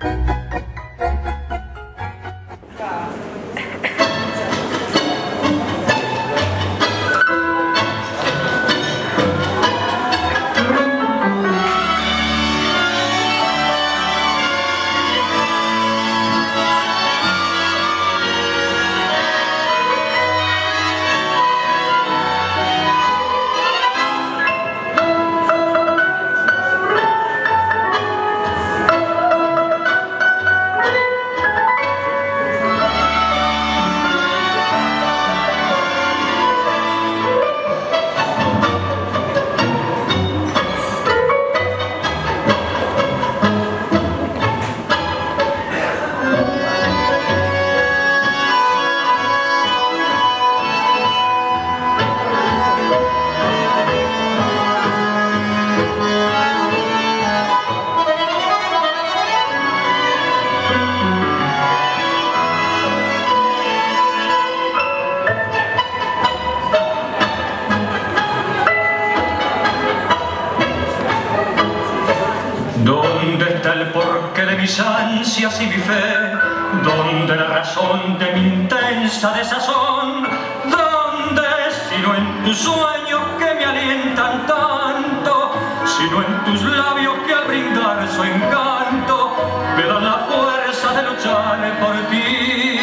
¿Dónde está el porqué de mis ansias y mi fe? ¿Dónde la razón de mi intensa desazón? ¿Dónde, sino en tus sueños que me alientan tanto? Sino en tus labios que al brindar su encanto me dan la fuerza de luchar por ti.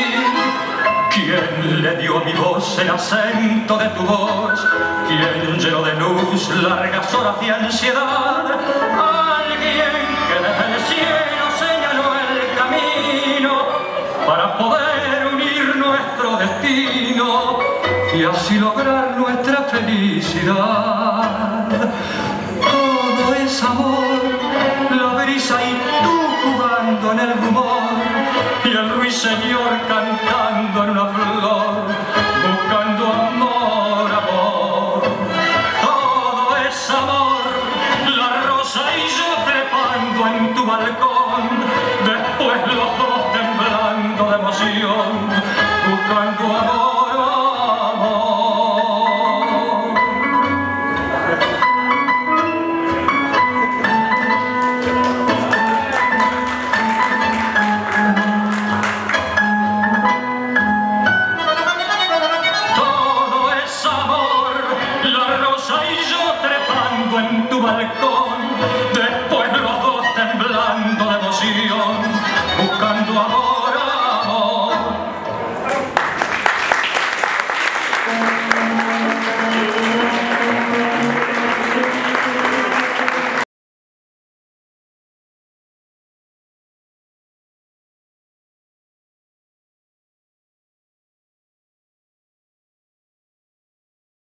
¿Quién le dio a mi voz el acento de tu voz? ¿Quién llenó de luz largas horas de ansiedad? Alguien que desde el cielo señaló el camino para poder unir nuestro destino y así lograr nuestra felicidad. Todo es amor, la brisa y tú jugando en el rumor y el ruiseñor cantando en una flor, buscando amor, amor. Todo es amor, la rosa y yo trepando en tu balcón, después los dos temblando de emoción, buscando